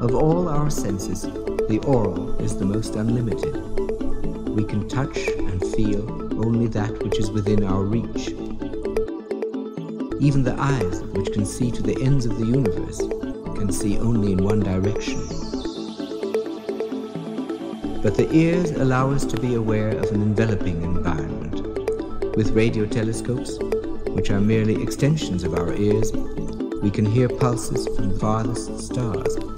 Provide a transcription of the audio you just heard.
Of all our senses, the oral is the most unlimited. We can touch and feel only that which is within our reach. Even the eyes, which can see to the ends of the universe, can see only in one direction. But the ears allow us to be aware of an enveloping environment. With radio telescopes, which are merely extensions of our ears, we can hear pulses from farthest stars.